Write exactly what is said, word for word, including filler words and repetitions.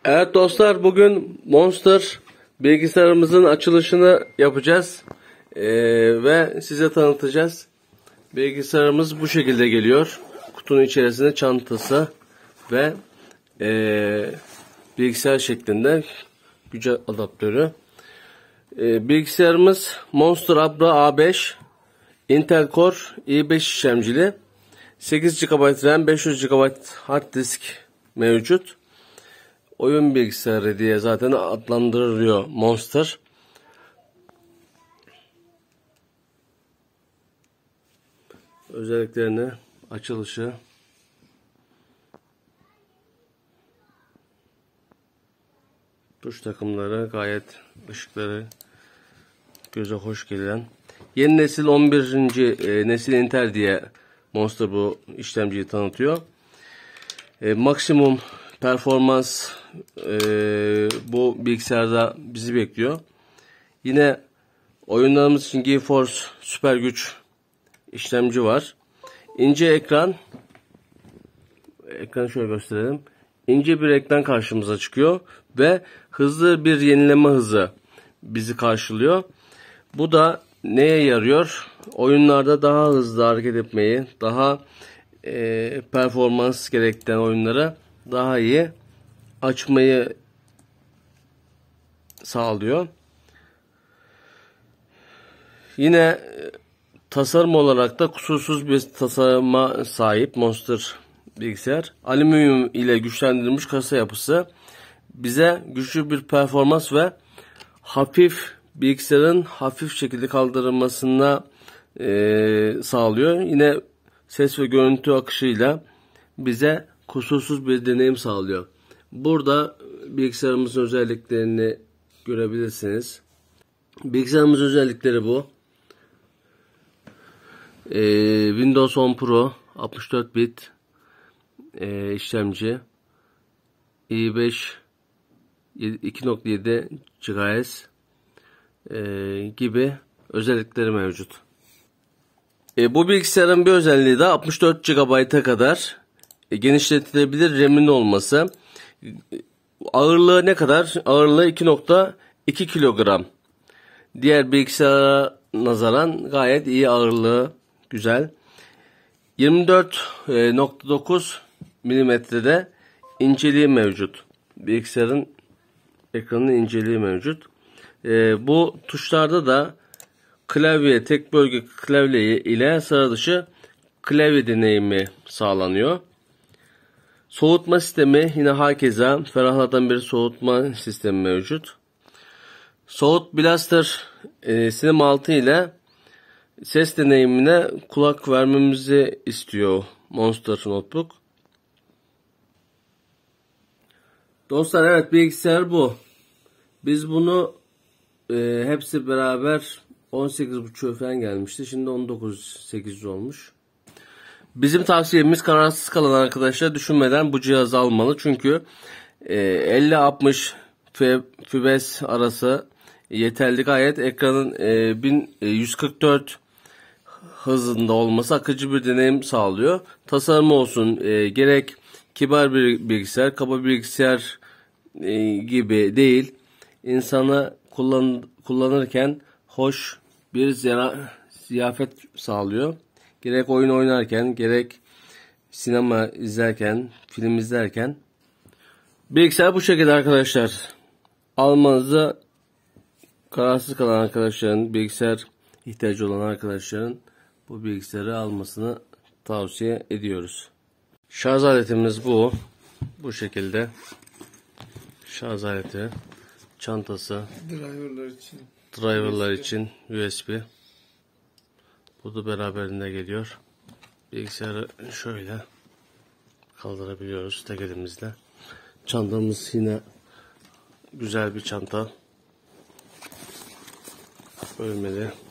Evet dostlar, bugün Monster bilgisayarımızın açılışını yapacağız ee, ve size tanıtacağız. Bilgisayarımız bu şekilde geliyor. Kutunun içerisinde çantası ve ee, bilgisayar şeklinde güç adaptörü. Ee, bilgisayarımız Monster Abra A beş Intel Core i beş işlemcili, sekiz gigabayt RAM, beş yüz gigabayt hard disk mevcut. Oyun bilgisayarı diye zaten adlandırılıyor Monster. Özelliklerini, açılışı, tuş takımları gayet ışıkları göze hoş gelen. Yeni nesil on birinci nesil Intel diye Monster bu işlemciyi tanıtıyor. E, maksimum performans e, bu bilgisayarda bizi bekliyor. Yine oyunlarımız için GeForce süper güç işlemci var. İnce ekran, ekranı şöyle gösterelim. İnce bir ekran karşımıza çıkıyor ve hızlı bir yenileme hızı bizi karşılıyor. Bu da neye yarıyor? Oyunlarda daha hızlı hareket etmeyi, daha e, performans gerektiren oyunlara daha iyi açmayı sağlıyor. Yine tasarım olarak da kusursuz bir tasarıma sahip Monster bilgisayar. Alüminyum ile güçlendirilmiş kasa yapısı bize güçlü bir performans ve hafif bilgisayarın hafif şekilde kaldırılmasına e, sağlıyor. Yine ses ve görüntü akışıyla bize kusursuz bir deneyim sağlıyor. Burada bilgisayarımızın özelliklerini görebilirsiniz. Bilgisayarımızın özellikleri bu. Ee, Windows on Pro altmış dört bit e, işlemci, i beş iki nokta yedi gigahertz e, gibi özellikleri mevcut. E, bu bilgisayarın bir özelliği de altmış dört gigabayta kadar e, genişletilebilir RAM'in olması. Ağırlığı ne kadar? Ağırlığı iki nokta iki kilogram. Diğer bilgisayara nazaran gayet iyi ağırlığı, güzel. yirmi dört nokta dokuz milimetrede inceliği mevcut. Bilgisayarın ekranının inceliği mevcut. E, bu tuşlarda da klavye, tek bölge klavye ile sıra dışı klavye deneyimi sağlanıyor. Soğutma sistemi yine hakeza ferahlatan bir soğutma sistemi mevcut. Soğut Blaster e, Slim altı ile ses deneyimine kulak vermemizi istiyor Monster Notebook. Dostlar, evet, bilgisayar bu. Biz bunu e, hepsi beraber on sekiz buçuk falan gelmişti. Şimdi on dokuz sekiz yüz olmuş. Bizim tavsiyemiz kararsız kalan arkadaşlar düşünmeden bu cihazı almalı. Çünkü e, elli altmış F P S arası yeterli, gayet ekranın e, bin yüz kırk dört hızında olması akıcı bir deneyim sağlıyor. Tasarımı olsun, e, gerek kibar bir bilgisayar, kaba bilgisayar e, gibi değil. İnsana kullan, kullanırken hoş bir zira, ziyafet sağlıyor. Gerek oyun oynarken, gerek sinema izlerken, film izlerken. Bilgisayar bu şekilde arkadaşlar. Almanızı kararsız kalan arkadaşların, bilgisayar ihtiyacı olan arkadaşların bu bilgisayarı almasını tavsiye ediyoruz. Şarj aletimiz bu. Bu şekilde. Şarj aleti, çantası, driverlar için, driverlar için U S B. Bu da beraberinde geliyor. Bilgisayarı şöyle kaldırabiliyoruz tek elimizle. Çantamız yine güzel bir çanta. Bölmeli.